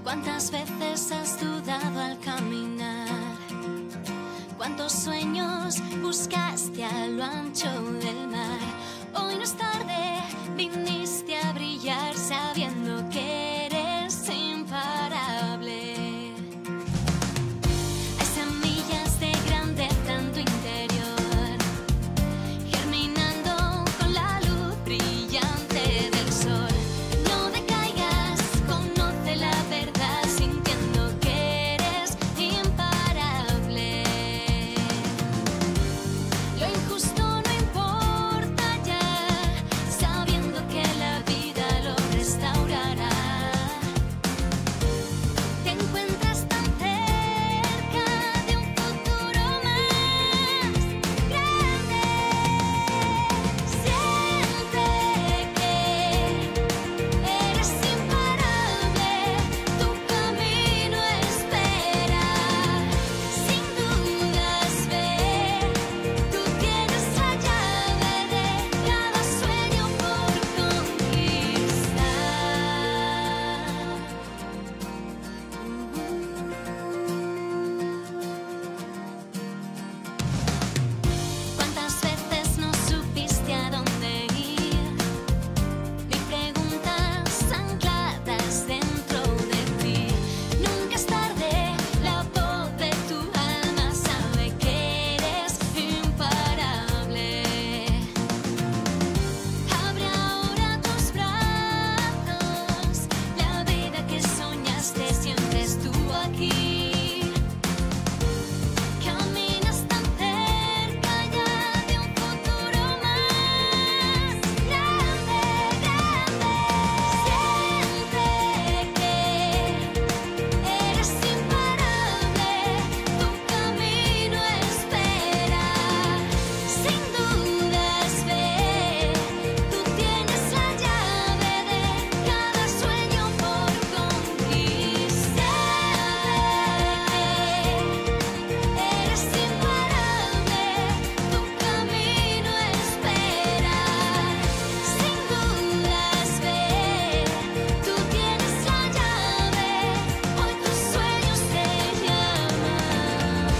¿Cuántas veces has dudado al caminar? ¿Cuántos sueños buscaste a lo ancho del mar? Hoy no es tarde, viniste a brillar sabiendo que eres imparable. Hay semillas de grandeza en tu interior, germinando con la luz brillante del sol. No decaigas, conoce la verdad, sintiendo que eres imparable. Lo injusto no importa ya, sabiendo que la vida lo restaurará. Te encuentras tan cerca de un futuro más grande. Siente que eres imparable, tu camino espera. Sin dudas ve, tú tienes la llave de cada sueño por conquistar. ¿Cuántas veces no supiste a dónde ir? Mil preguntas ancladas dentro de ti. Nunca es tarde, la voz de tu alma sabe que eres imparable. Abre ahora tus brazos, la vida que soñaste siempre estuvo aquí. Caminas tan cerca ya de un futuro más grande, grande. Siente que eres imparable, tu camino espera. Sin dudas ve, tú tienes la llave de cada sueño por conquistar. Eres imparable, tu camino espera. Sin dudas ve, tú tienes la llave, hoy tus sueños te llaman.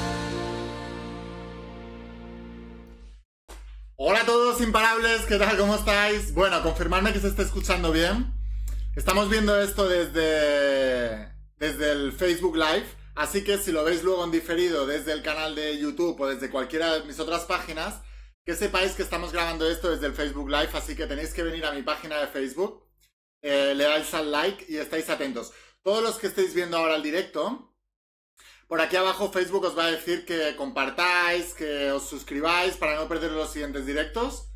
Hola a todos imparables, ¿qué tal? ¿Cómo estáis? Bueno, confirmadme que se está escuchando bien. Estamos viendo esto desde el Facebook Live, así que si lo veis luego en diferido desde el canal de YouTube o desde cualquiera de mis otras páginas, que sepáis que estamos grabando esto desde el Facebook Live, así que tenéis que venir a mi página de Facebook, le dais al like y estáis atentos. Todos los que estéis viendo ahora el directo, por aquí abajo Facebook os va a decir que compartáis, que os suscribáis para no perder los siguientes directos.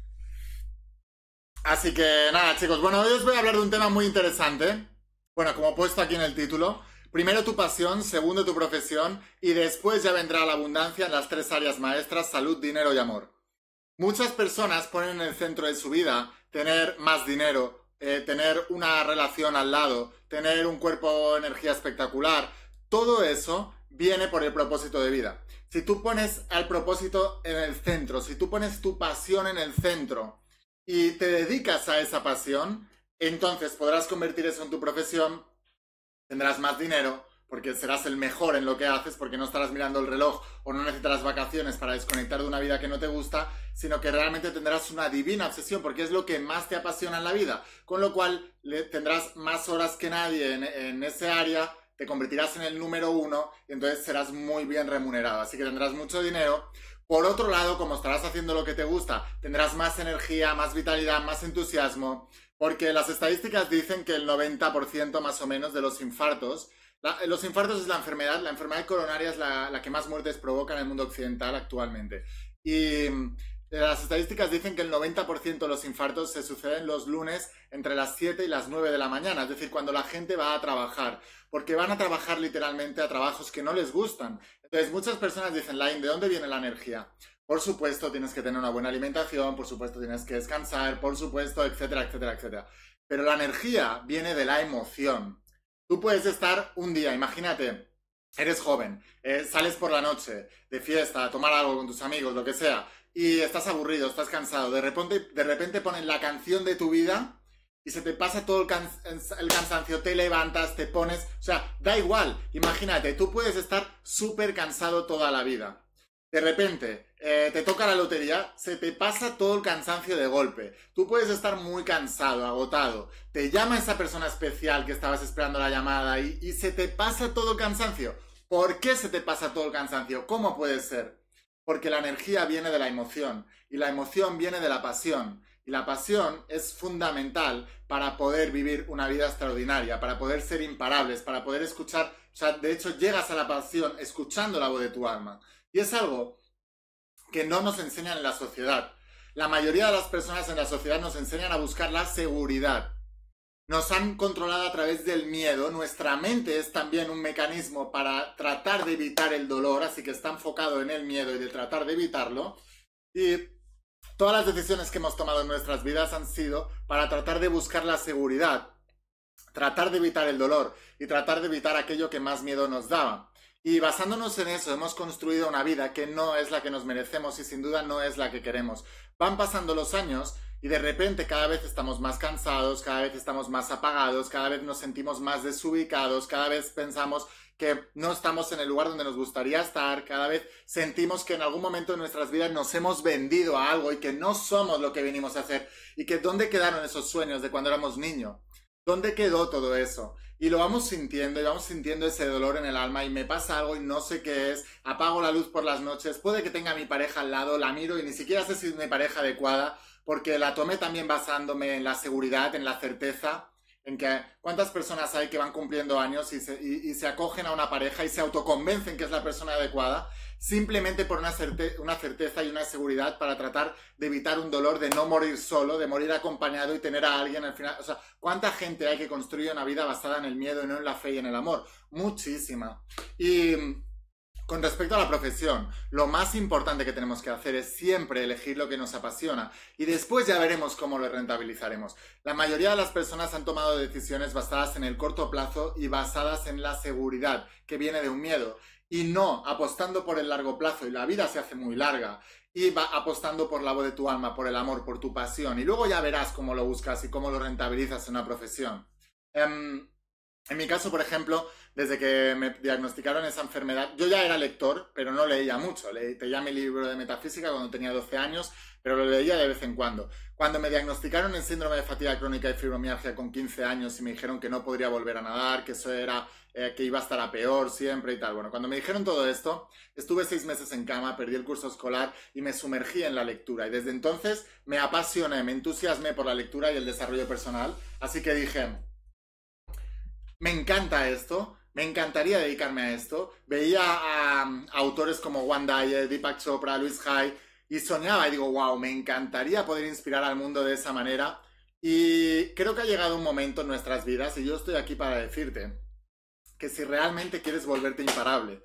Así que nada, chicos, bueno, hoy os voy a hablar de un tema muy interesante. Bueno, como he puesto aquí en el título, primero tu pasión, segundo tu profesión y después ya vendrá la abundancia en las tres áreas maestras: salud, dinero y amor. Muchas personas ponen en el centro de su vida tener más dinero, tener una relación al lado, tener un cuerpo o energía espectacular. Todo eso viene por el propósito de vida. Si tú pones al propósito en el centro, si tú pones tu pasión en el centro y te dedicas a esa pasión, entonces podrás convertir eso en tu profesión, tendrás más dinero, porque serás el mejor en lo que haces, porque no estarás mirando el reloj o no necesitarás vacaciones para desconectar de una vida que no te gusta, sino que realmente tendrás una divina obsesión, porque es lo que más te apasiona en la vida, con lo cual tendrás más horas que nadie en ese área, te convertirás en el número uno y entonces serás muy bien remunerado, así que tendrás mucho dinero. Por otro lado, como estarás haciendo lo que te gusta, tendrás más energía, más vitalidad, más entusiasmo, porque las estadísticas dicen que el 90% más o menos de los infartos, los infartos es la enfermedad coronaria es la que más muertes provoca en el mundo occidental actualmente. Y las estadísticas dicen que el 90% de los infartos se suceden los lunes entre las 7 y las 9 de la mañana, es decir, cuando la gente va a trabajar, porque van a trabajar literalmente a trabajos que no les gustan. Entonces muchas personas dicen, Lain, ¿de dónde viene la energía? Por supuesto tienes que tener una buena alimentación, por supuesto tienes que descansar, por supuesto, etcétera, etcétera, etcétera. Pero la energía viene de la emoción. Tú puedes estar un día, imagínate, eres joven, sales por la noche de fiesta, a tomar algo con tus amigos, lo que sea, y estás aburrido, estás cansado, de repente ponen la canción de tu vida y se te pasa todo el cansancio, te levantas, te pones, o sea, da igual, imagínate, tú puedes estar súper cansado toda la vida. De repente, te toca la lotería, se te pasa todo el cansancio de golpe. Tú puedes estar muy cansado, agotado. Te llama esa persona especial que estabas esperando la llamada y se te pasa todo el cansancio. ¿Por qué se te pasa todo el cansancio? ¿Cómo puede ser? Porque la energía viene de la emoción y la emoción viene de la pasión. Y la pasión es fundamental para poder vivir una vida extraordinaria, para poder ser imparables, para poder escuchar. O sea, de hecho, llegas a la pasión escuchando la voz de tu alma. Y es algo que no nos enseñan en la sociedad. La mayoría de las personas en la sociedad nos enseñan a buscar la seguridad. Nos han controlado a través del miedo. Nuestra mente es también un mecanismo para tratar de evitar el dolor, así que está enfocado en el miedo y de tratar de evitarlo. Y todas las decisiones que hemos tomado en nuestras vidas han sido para tratar de buscar la seguridad, tratar de evitar el dolor y tratar de evitar aquello que más miedo nos daba. Y basándonos en eso hemos construido una vida que no es la que nos merecemos y sin duda no es la que queremos. Van pasando los años y de repente cada vez estamos más cansados, cada vez estamos más apagados, cada vez nos sentimos más desubicados, cada vez pensamos que no estamos en el lugar donde nos gustaría estar, cada vez sentimos que en algún momento de nuestras vidas nos hemos vendido a algo y que no somos lo que venimos a hacer y que ¿dónde quedaron esos sueños de cuando éramos niños? ¿Dónde quedó todo eso? Y lo vamos sintiendo y vamos sintiendo ese dolor en el alma y me pasa algo y no sé qué es, apago la luz por las noches, puede que tenga a mi pareja al lado, la miro y ni siquiera sé si es mi pareja adecuada porque la tomé también basándome en la seguridad, en la certeza, en que cuántas personas hay que van cumpliendo años y se acogen a una pareja y se autoconvencen que es la persona adecuada simplemente por una certeza y una seguridad para tratar de evitar un dolor de no morir solo, de morir acompañado y tener a alguien al final. O sea, ¿cuánta gente hay que construye una vida basada en el miedo y no en la fe y en el amor? Muchísima. Y con respecto a la profesión, lo más importante que tenemos que hacer es siempre elegir lo que nos apasiona y después ya veremos cómo lo rentabilizaremos. La mayoría de las personas han tomado decisiones basadas en el corto plazo y basadas en la seguridad, que viene de un miedo, y no apostando por el largo plazo, y la vida se hace muy larga, y va apostando por la voz de tu alma, por el amor, por tu pasión, y luego ya verás cómo lo buscas y cómo lo rentabilizas en una profesión. En mi caso, por ejemplo, desde que me diagnosticaron esa enfermedad, yo ya era lector, pero no leía mucho. Leí ya mi libro de metafísica cuando tenía 12 años, pero lo leía de vez en cuando. Cuando me diagnosticaron el síndrome de fatiga crónica y fibromialgia con 15 años y me dijeron que no podría volver a nadar, que eso era, que iba a estar a peor siempre y tal. Bueno, cuando me dijeron todo esto, estuve 6 meses en cama, perdí el curso escolar y me sumergí en la lectura. Y desde entonces me apasioné, me entusiasmé por la lectura y el desarrollo personal. Así que dije, me encanta esto, me encantaría dedicarme a esto. Veía a autores como Wayne Dyer, Deepak Chopra, Luis Hay y soñaba y digo, wow, me encantaría poder inspirar al mundo de esa manera. Y creo que ha llegado un momento en nuestras vidas y yo estoy aquí para decirte que si realmente quieres volverte imparable,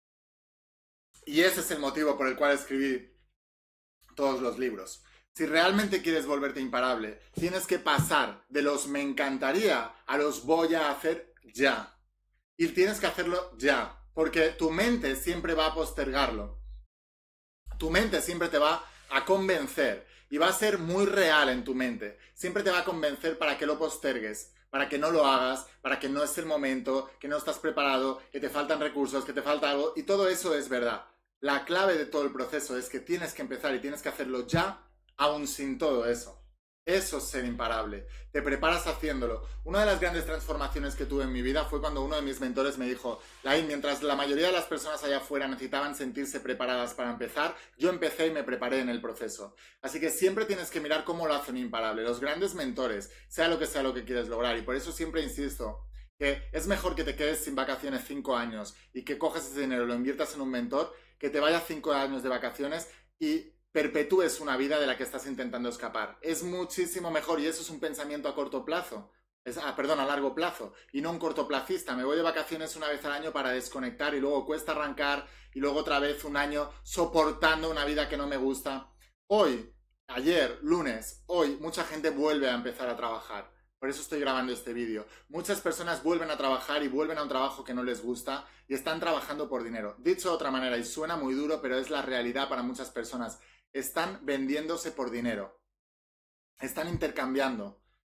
y ese es el motivo por el cual escribí todos los libros, si realmente quieres volverte imparable, tienes que pasar de los me encantaría a los voy a hacer ya. Y tienes que hacerlo ya, porque tu mente siempre va a postergarlo. Tu mente siempre te va a convencer y va a ser muy real en tu mente. Siempre te va a convencer para que lo postergues, para que no lo hagas, para que no es el momento, que no estás preparado, que te faltan recursos, que te falta algo, y todo eso es verdad. La clave de todo el proceso es que tienes que empezar y tienes que hacerlo ya, aún sin todo eso. Eso es ser imparable. Te preparas haciéndolo. Una de las grandes transformaciones que tuve en mi vida fue cuando uno de mis mentores me dijo, Laín, mientras la mayoría de las personas allá afuera necesitaban sentirse preparadas para empezar, yo empecé y me preparé en el proceso. Así que siempre tienes que mirar cómo lo hacen imparable. Los grandes mentores, sea lo que quieres lograr. Y por eso siempre insisto que es mejor que te quedes sin vacaciones 5 años y que cojas ese dinero y lo inviertas en un mentor, que te vayas 5 años de vacaciones y perpetúes una vida de la que estás intentando escapar. Es muchísimo mejor y eso es un pensamiento a corto plazo. A largo plazo y no un cortoplacista. Me voy de vacaciones una vez al año para desconectar y luego cuesta arrancar y luego otra vez un año soportando una vida que no me gusta. Hoy, ayer, lunes, hoy, mucha gente vuelve a empezar a trabajar. Por eso estoy grabando este vídeo. Muchas personas vuelven a trabajar y vuelven a un trabajo que no les gusta y están trabajando por dinero. Dicho de otra manera, y suena muy duro, pero es la realidad para muchas personas. Están vendiéndose por dinero. Están intercambiando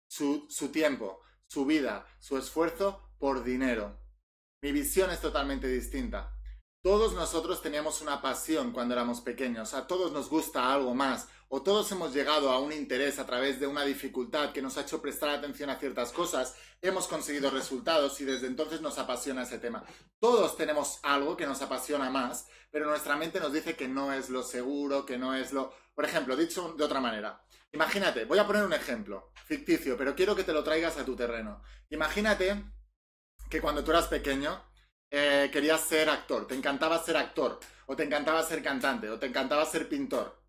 su tiempo, su vida, su esfuerzo por dinero. Mi visión es totalmente distinta. Todos nosotros teníamos una pasión cuando éramos pequeños, a todos nos gusta algo más, o todos hemos llegado a un interés a través de una dificultad que nos ha hecho prestar atención a ciertas cosas, hemos conseguido resultados y desde entonces nos apasiona ese tema. Todos tenemos algo que nos apasiona más, pero nuestra mente nos dice que no es lo seguro, que no es lo... Por ejemplo, dicho de otra manera, imagínate, voy a poner un ejemplo ficticio, pero quiero que te lo traigas a tu terreno. Imagínate que cuando tú eras pequeño querías ser actor, te encantaba ser actor, o te encantaba ser cantante, o te encantaba ser pintor.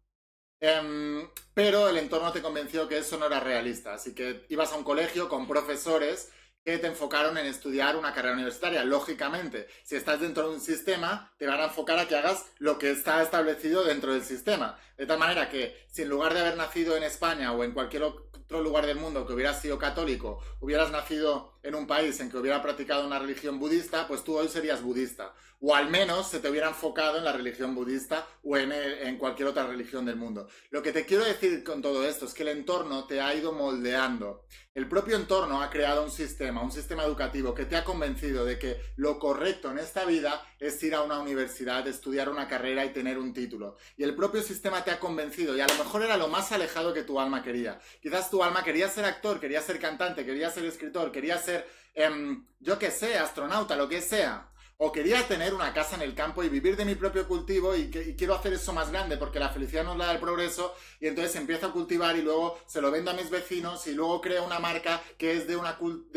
Pero el entorno te convenció que eso no era realista, así que ibas a un colegio con profesores que te enfocaron en estudiar una carrera universitaria. Lógicamente, si estás dentro de un sistema, te van a enfocar a que hagas lo que está establecido dentro del sistema. De tal manera que, si en lugar de haber nacido en España o en cualquier otro lugar del mundo que hubieras sido católico, hubieras nacido en un país en que hubiera practicado una religión budista, pues tú hoy serías budista. O al menos se te hubiera enfocado en la religión budista o en cualquier otra religión del mundo. Lo que te quiero decir con todo esto es que el entorno te ha ido moldeando. El propio entorno ha creado un sistema educativo que te ha convencido de que lo correcto en esta vida es ir a una universidad, estudiar una carrera y tener un título. Y el propio sistema te ha convencido, y a lo mejor era lo más alejado que tu alma quería. Quizás tu alma quería ser actor, quería ser cantante, quería ser escritor, quería ser, yo qué sé, astronauta, lo que sea. O quería tener una casa en el campo y vivir de mi propio cultivo y quiero hacer eso más grande porque la felicidad nos la da el progreso y entonces empiezo a cultivar y luego se lo vendo a mis vecinos y luego creo una marca que es de una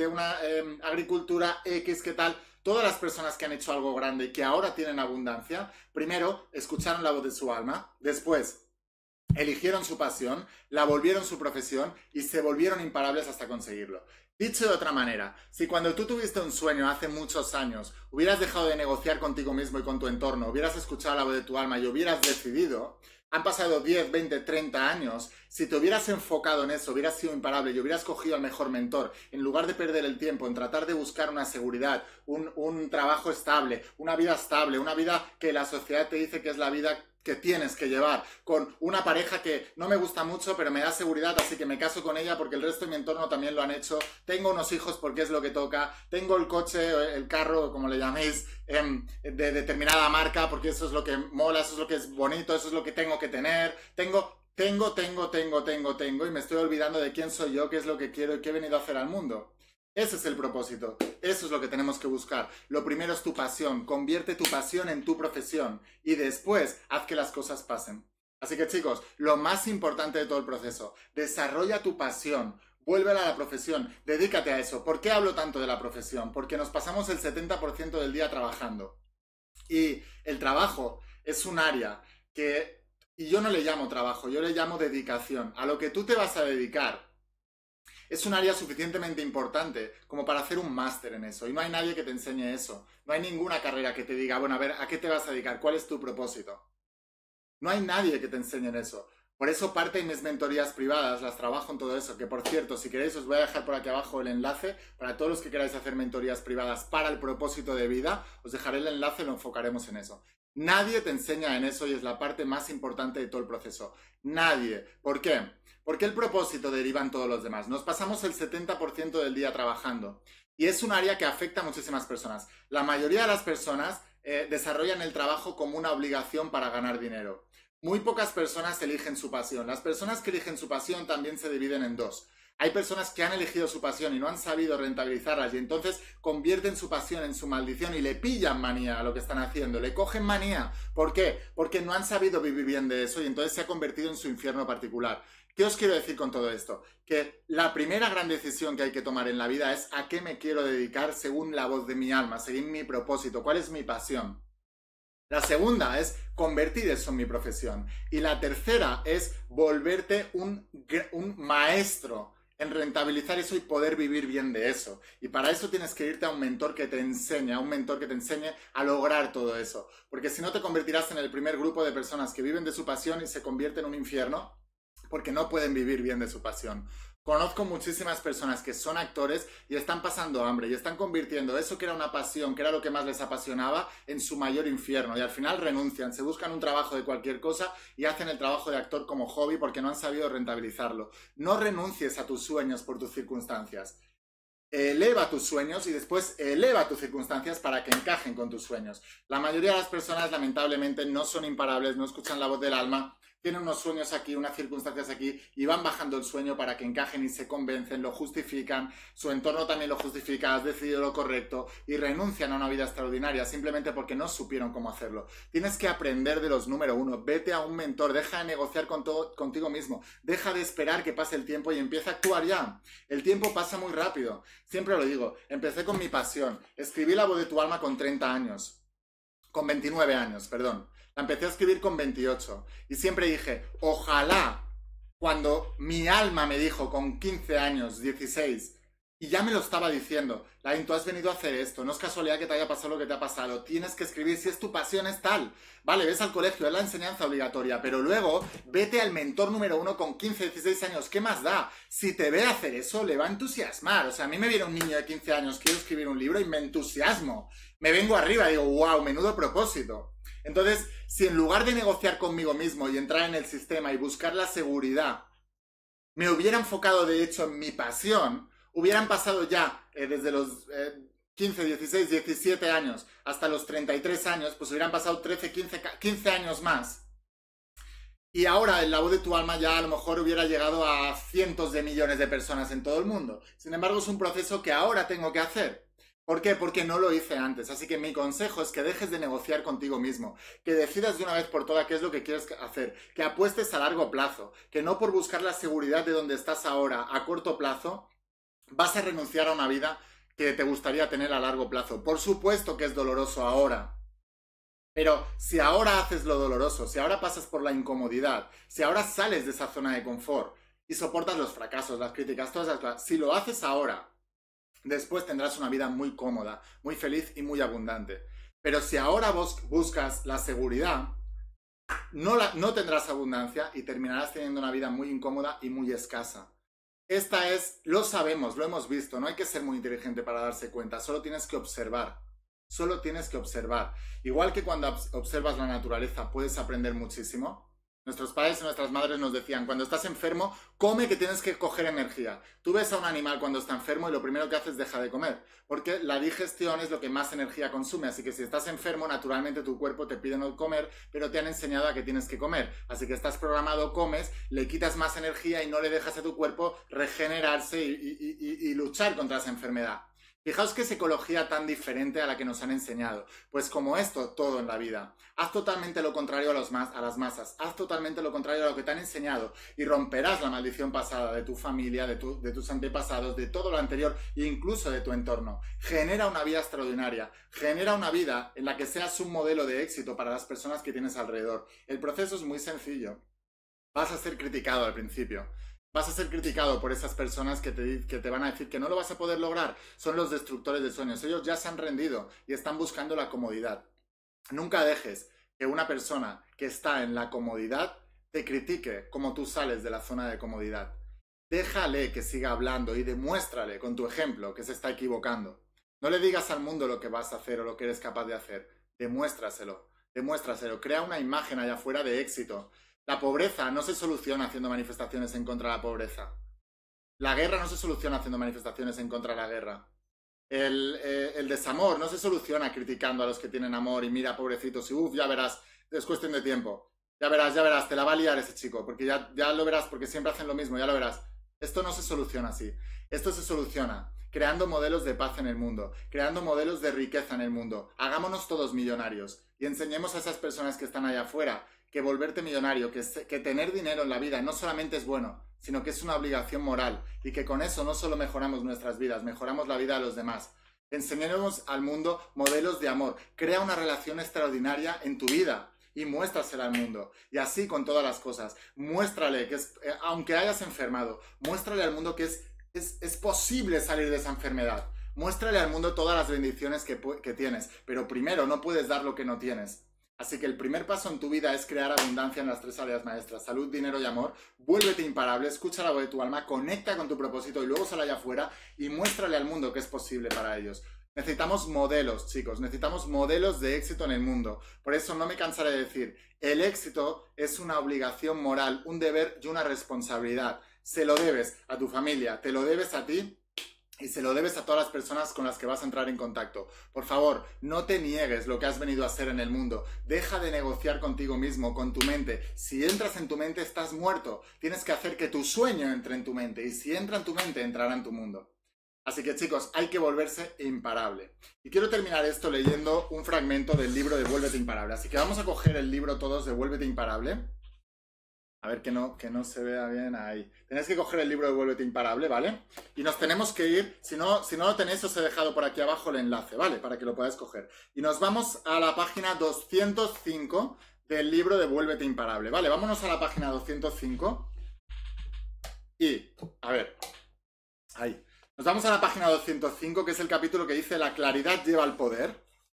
agricultura X, ¿qué tal? Todas las personas que han hecho algo grande y que ahora tienen abundancia, primero escucharon la voz de su alma, después eligieron su pasión, la volvieron su profesión y se volvieron imparables hasta conseguirlo. Dicho de otra manera, si cuando tú tuviste un sueño hace muchos años hubieras dejado de negociar contigo mismo y con tu entorno, hubieras escuchado la voz de tu alma y hubieras decidido, han pasado 10, 20, 30 años, si te hubieras enfocado en eso, hubieras sido imparable y hubieras cogido al mejor mentor, en lugar de perder el tiempo en tratar de buscar una seguridad, un trabajo estable, una vida que la sociedad te dice que es la vida que tienes que llevar, con una pareja que no me gusta mucho pero me da seguridad, así que me caso con ella porque el resto de mi entorno también lo han hecho, tengo unos hijos porque es lo que toca, tengo el coche, el carro, como le llaméis, de determinada marca porque eso es lo que mola, eso es lo que es bonito, eso es lo que tengo que tener, tengo y me estoy olvidando de quién soy yo, qué es lo que quiero y qué he venido a hacer al mundo. Ese es el propósito, eso es lo que tenemos que buscar. Lo primero es tu pasión, convierte tu pasión en tu profesión y después haz que las cosas pasen. Así que chicos, lo más importante de todo el proceso, desarrolla tu pasión, vuélvela a la profesión, dedícate a eso. ¿Por qué hablo tanto de la profesión? Porque nos pasamos el 70% del día trabajando y el trabajo es un área que, y yo no le llamo trabajo, yo le llamo dedicación. A lo que tú te vas a dedicar es un área suficientemente importante como para hacer un máster en eso. Y no hay nadie que te enseñe eso. No hay ninguna carrera que te diga, bueno, a ver, ¿a qué te vas a dedicar? ¿Cuál es tu propósito? No hay nadie que te enseñe en eso. Por eso parte de mis mentorías privadas, las trabajo en todo eso. Que por cierto, si queréis os voy a dejar por aquí abajo el enlace. Para todos los que queráis hacer mentorías privadas para el propósito de vida, os dejaré el enlace y lo enfocaremos en eso. Nadie te enseña en eso y es la parte más importante de todo el proceso. Nadie. ¿Por qué? Porque el propósito deriva en todos los demás. Nos pasamos el 70% del día trabajando y es un área que afecta a muchísimas personas. La mayoría de las personas desarrollan el trabajo como una obligación para ganar dinero. Muy pocas personas eligen su pasión. Las personas que eligen su pasión también se dividen en dos. Hay personas que han elegido su pasión y no han sabido rentabilizarlas y entonces convierten su pasión en su maldición y le pillan manía a lo que están haciendo, le cogen manía. ¿Por qué? Porque no han sabido vivir bien de eso y entonces se ha convertido en su infierno particular. ¿Qué os quiero decir con todo esto? Que la primera gran decisión que hay que tomar en la vida es a qué me quiero dedicar según la voz de mi alma, según mi propósito, cuál es mi pasión. La segunda es convertir eso en mi profesión. Y la tercera es volverte un maestro en rentabilizar eso y poder vivir bien de eso. Y para eso tienes que irte a un mentor que te enseñe, a lograr todo eso. Porque si no te convertirás en el primer grupo de personas que viven de su pasión y se convierte en un infierno porque no pueden vivir bien de su pasión. Conozco muchísimas personas que son actores y están pasando hambre y están convirtiendo eso que era una pasión, que era lo que más les apasionaba, en su mayor infierno. Y al final renuncian, se buscan un trabajo de cualquier cosa y hacen el trabajo de actor como hobby porque no han sabido rentabilizarlo. No renuncies a tus sueños por tus circunstancias. Eleva tus sueños y después eleva tus circunstancias para que encajen con tus sueños. La mayoría de las personas, lamentablemente, no son imparables, no escuchan la voz del alma, tienen unos sueños aquí, unas circunstancias aquí y van bajando el sueño para que encajen y se convencen, lo justifican, su entorno también lo justifica, has decidido lo correcto y renuncian a una vida extraordinaria simplemente porque no supieron cómo hacerlo. Tienes que aprender de los número uno, vete a un mentor, deja de negociar contigo mismo, deja de esperar que pase el tiempo y empieza a actuar ya. El tiempo pasa muy rápido, siempre lo digo, empecé con mi pasión, escribí La voz de tu alma con 30 años, con 29 años, perdón. La empecé a escribir con 28 y siempre dije, ojalá cuando mi alma me dijo con 15 años, 16, y ya me lo estaba diciendo, Lain, tú has venido a hacer esto, no es casualidad que te haya pasado lo que te ha pasado, tienes que escribir, si es tu pasión es tal, vale, ves al colegio, es la enseñanza obligatoria, pero luego vete al mentor número uno con 15, 16 años, ¿qué más da? Si te ve hacer eso, le va a entusiasmar, o sea, a mí me viene un niño de 15 años, quiero escribir un libro y me entusiasmo, me vengo arriba y digo, wow, menudo propósito. Entonces, si en lugar de negociar conmigo mismo y entrar en el sistema y buscar la seguridad, me hubiera enfocado de hecho en mi pasión, hubieran pasado ya desde los 15, 16, 17 años hasta los 33 años, pues hubieran pasado 13, 15 años más. Y ahora en La voz de tu alma ya a lo mejor hubiera llegado a cientos de millones de personas en todo el mundo. Sin embargo, es un proceso que ahora tengo que hacer. ¿Por qué? Porque no lo hice antes. Así que mi consejo es que dejes de negociar contigo mismo, que decidas de una vez por todas qué es lo que quieres hacer, que apuestes a largo plazo, que no por buscar la seguridad de donde estás ahora a corto plazo vas a renunciar a una vida que te gustaría tener a largo plazo. Por supuesto que es doloroso ahora, pero si ahora haces lo doloroso, si ahora pasas por la incomodidad, si ahora sales de esa zona de confort y soportas los fracasos, las críticas, todas esas cosas, si lo haces ahora, después tendrás una vida muy cómoda, muy feliz y muy abundante. Pero si ahora vos buscas la seguridad, no tendrás abundancia y terminarás teniendo una vida muy incómoda y muy escasa. Esta es, lo sabemos, lo hemos visto, no hay que ser muy inteligente para darse cuenta, solo tienes que observar. Solo tienes que observar. Igual que cuando observas la naturaleza puedes aprender muchísimo. Nuestros padres y nuestras madres nos decían, cuando estás enfermo, come que tienes que coger energía. Tú ves a un animal cuando está enfermo y lo primero que hace es dejar de comer, porque la digestión es lo que más energía consume, así que si estás enfermo, naturalmente tu cuerpo te pide no comer, pero te han enseñado a que tienes que comer. Así que estás programado, comes, le quitas más energía y no le dejas a tu cuerpo regenerarse y luchar contra esa enfermedad. Fijaos qué psicología tan diferente a la que nos han enseñado. Pues como esto, todo en la vida. Haz totalmente lo contrario a las masas. Haz totalmente lo contrario a lo que te han enseñado y romperás la maldición pasada de tu familia, de tus antepasados, de todo lo anterior e incluso de tu entorno. Genera una vida extraordinaria. Genera una vida en la que seas un modelo de éxito para las personas que tienes alrededor. El proceso es muy sencillo. Vas a ser criticado al principio. Vas a ser criticado por esas personas que te van a decir que no lo vas a poder lograr. Son los destructores de sueños. Ellos ya se han rendido y están buscando la comodidad. Nunca dejes que una persona que está en la comodidad te critique como tú sales de la zona de comodidad. Déjale que siga hablando y demuéstrale con tu ejemplo que se está equivocando. No le digas al mundo lo que vas a hacer o lo que eres capaz de hacer. Demuéstraselo. Demuéstraselo. Crea una imagen allá afuera de éxito. La pobreza no se soluciona haciendo manifestaciones en contra de la pobreza. La guerra no se soluciona haciendo manifestaciones en contra de la guerra. El desamor no se soluciona criticando a los que tienen amor y mira, pobrecitos, y ya verás, es cuestión de tiempo. Ya verás, te la va a liar ese chico, porque ya lo verás, porque siempre hacen lo mismo, ya lo verás. Esto no se soluciona así. Esto se soluciona creando modelos de paz en el mundo, creando modelos de riqueza en el mundo. Hagámonos todos millonarios y enseñemos a esas personas que están allá afuera que volverte millonario, que tener dinero en la vida no solamente es bueno, sino que es una obligación moral y que con eso no solo mejoramos nuestras vidas, mejoramos la vida de los demás. Enseñemos al mundo modelos de amor. Crea una relación extraordinaria en tu vida y muéstrasela al mundo. Y así con todas las cosas. Muéstrale que aunque hayas enfermado, muéstrale al mundo que es posible salir de esa enfermedad. Muéstrale al mundo todas las bendiciones que tienes, pero primero no puedes dar lo que no tienes. Así que el primer paso en tu vida es crear abundancia en las 3 áreas maestras: salud, dinero y amor. Vuélvete imparable, escucha la voz de tu alma, conecta con tu propósito y luego sal allá afuera y muéstrale al mundo que es posible para ellos. Necesitamos modelos, chicos, necesitamos modelos de éxito en el mundo. Por eso no me cansaré de decir, el éxito es una obligación moral, un deber y una responsabilidad. Se lo debes a tu familia, te lo debes a ti y se lo debes a todas las personas con las que vas a entrar en contacto. Por favor, no te niegues lo que has venido a hacer en el mundo. Deja de negociar contigo mismo, con tu mente. Si entras en tu mente, estás muerto. Tienes que hacer que tu sueño entre en tu mente. Y si entra en tu mente, entrará en tu mundo. Así que, chicos, hay que volverse imparable. Y quiero terminar esto leyendo un fragmento del libro de Vuélvete Imparable. Así que vamos a coger el libro todos de Vuélvete Imparable. A ver que no se vea bien ahí. Tenéis que coger el libro de Vuélvete Imparable, ¿vale? Y nos tenemos que ir, si no lo tenéis, os he dejado por aquí abajo el enlace, ¿vale? Para que lo podáis coger. Y nos vamos a la página 205 del libro de Vuélvete Imparable, ¿vale? Vámonos a la página 205. Y, a ver, ahí. Nos vamos a la página 205, que es el capítulo que dice La claridad lleva al poder.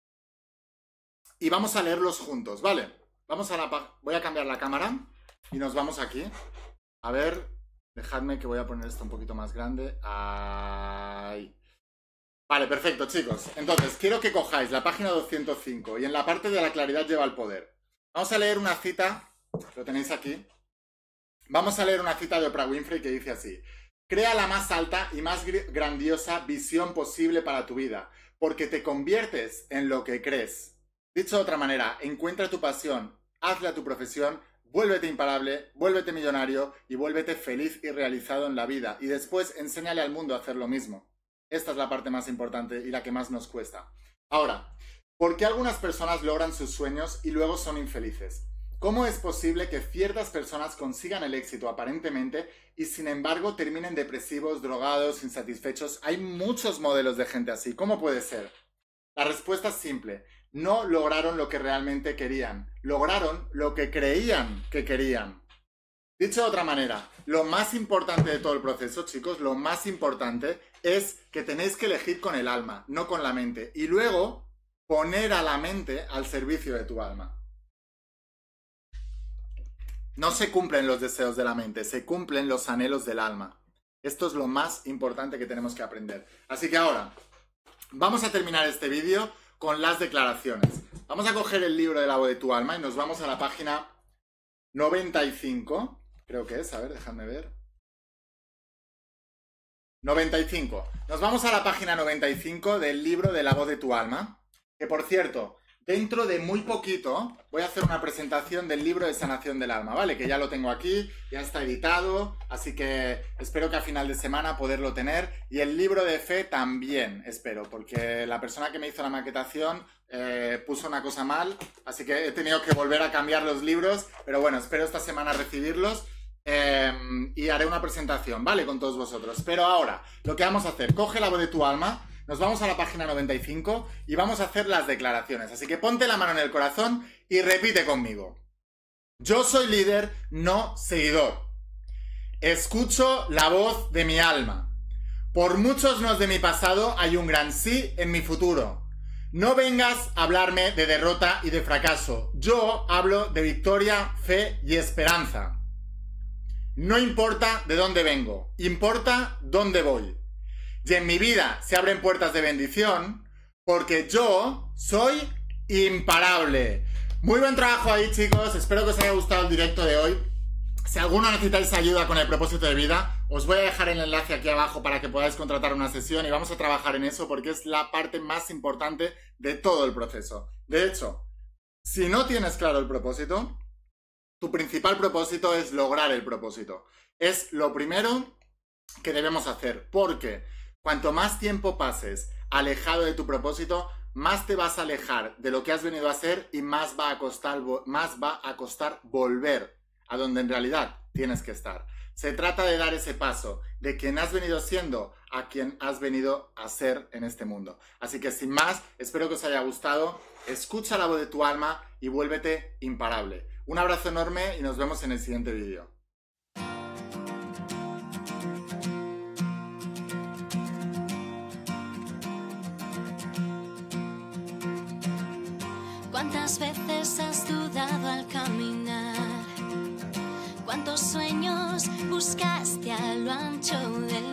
Y vamos a leerlos juntos, ¿vale? Voy a cambiar la cámara. Y nos vamos aquí. A ver, dejadme que voy a poner esto un poquito más grande. Ahí. Vale, perfecto, chicos. Entonces, quiero que cojáis la página 205 y en la parte de la claridad lleva al poder. Vamos a leer una cita, lo tenéis aquí. Vamos a leer una cita de Oprah Winfrey que dice así: crea la más alta y más grandiosa visión posible para tu vida, porque te conviertes en lo que crees. Dicho de otra manera, encuentra tu pasión, hazla tu profesión. Vuélvete imparable, vuélvete millonario y vuélvete feliz y realizado en la vida. Y después enséñale al mundo a hacer lo mismo. Esta es la parte más importante y la que más nos cuesta. Ahora, ¿por qué algunas personas logran sus sueños y luego son infelices? ¿Cómo es posible que ciertas personas consigan el éxito aparentemente y sin embargo terminen depresivos, drogados, insatisfechos? Hay muchos modelos de gente así. ¿Cómo puede ser? La respuesta es simple. No lograron lo que realmente querían. Lograron lo que creían que querían. Dicho de otra manera, lo más importante de todo el proceso, chicos, lo más importante es que tenéis que elegir con el alma, no con la mente. Y luego poner a la mente al servicio de tu alma. No se cumplen los deseos de la mente, se cumplen los anhelos del alma. Esto es lo más importante que tenemos que aprender. Así que ahora, vamos a terminar este vídeo con las declaraciones. Vamos a coger el libro de la voz de tu alma y nos vamos a la página 95. Creo que es, a ver, déjame ver. 95. Nos vamos a la página 95 del libro de la voz de tu alma. Que por cierto, dentro de muy poquito voy a hacer una presentación del libro de sanación del alma, ¿vale? Que ya lo tengo aquí, ya está editado, así que espero que a final de semana poderlo tener. Y el libro de fe también, espero, porque la persona que me hizo la maquetación puso una cosa mal, así que he tenido que volver a cambiar los libros, pero bueno, espero esta semana recibirlos. Y haré una presentación, ¿vale? Con todos vosotros. Pero ahora, lo que vamos a hacer, coge la voz de tu alma. Nos vamos a la página 95 y vamos a hacer las declaraciones. Así que ponte la mano en el corazón y repite conmigo. Yo soy líder, no seguidor. Escucho la voz de mi alma. Por muchos nos de mi pasado hay un gran sí en mi futuro. No vengas a hablarme de derrota y de fracaso. Yo hablo de victoria, fe y esperanza. No importa de dónde vengo, importa dónde voy. Y en mi vida se abren puertas de bendición porque yo soy imparable. Muy buen trabajo ahí, chicos. Espero que os haya gustado el directo de hoy. Si alguno necesitáis ayuda con el propósito de vida, os voy a dejar el enlace aquí abajo para que podáis contratar una sesión y vamos a trabajar en eso porque es la parte más importante de todo el proceso. De hecho, si no tienes claro el propósito, tu principal propósito es lograr el propósito. Es lo primero que debemos hacer porque cuanto más tiempo pases alejado de tu propósito, más te vas a alejar de lo que has venido a hacer y más va a costar volver a donde en realidad tienes que estar. Se trata de dar ese paso de quien has venido siendo a quien has venido a ser en este mundo. Así que sin más, espero que os haya gustado. Escucha la voz de tu alma y vuélvete imparable. Un abrazo enorme y nos vemos en el siguiente vídeo. ¿Cuántas veces has dudado al caminar? ¿Cuántos sueños buscaste a lo ancho del